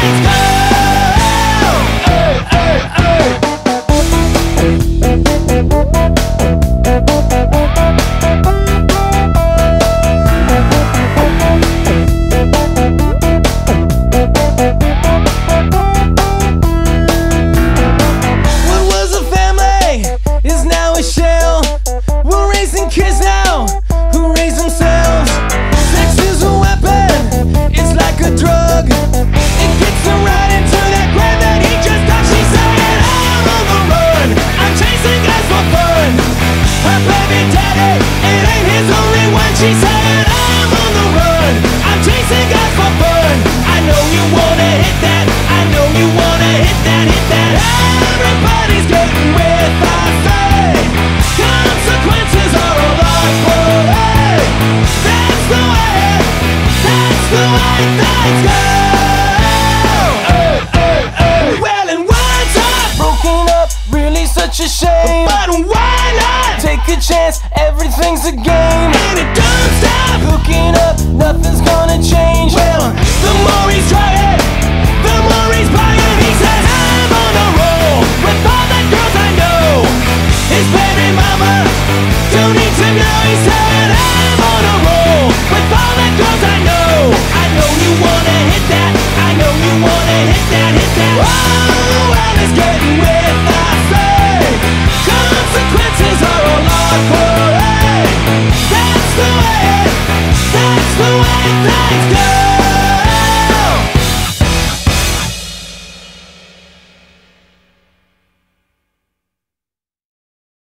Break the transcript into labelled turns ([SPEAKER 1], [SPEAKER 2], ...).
[SPEAKER 1] things go. What was a family is now a shell. We're raising kids now who raise themselves. Sex is a weapon, it's like a drug. It gets them right into that grave that he just touched. She's saying, I'm on the run, I'm chasing guys for fun. Her baby daddy, it ain't his only one. She's saying, I'm on the run, I'm chasing guys for fun. I know you wanna hit that, I know you wanna hit that, hit that. Everybody's getting with I say. Consequences are a lot for hey. That's the way things go. Well, and words are broken up, really such a shame. But why not? Take a chance, everything's a game. And it don't stop. Hooking up, nothing's gonna change. Well, the more he's trying, the more he's buying. He says, I'm on a roll with all the girls I know. His baby mama don't need to know. He said, I'm on a roll with all the girls I know. I know you wanna hit that, I know you wanna hit that, hit that. Oh, well, it's getting with I say. Consequences are a lot for hey. That's the way things go.